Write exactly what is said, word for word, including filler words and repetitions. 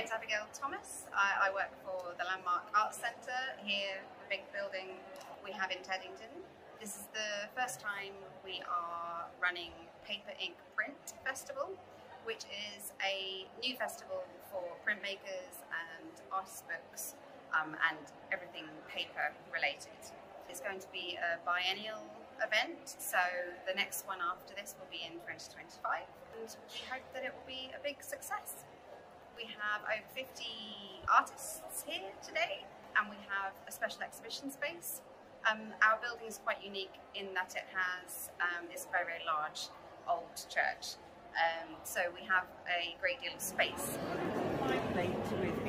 name's Abigail Thomas. I, I work for the Landmark Arts Centre here, the big building we have in Teddington. This is the first time we are running Paper Ink Print Festival, which is a new festival for printmakers and artist books um, and everything paper related. It's going to be a biennial event, so the next one after this will be in twenty twenty-five, and we hope that it will be a big success. We have over fifty artists here today, and we have a special exhibition space. Um, our building is quite unique in that it has um, this very, very large old church, um, so we have a great deal of space. Linked with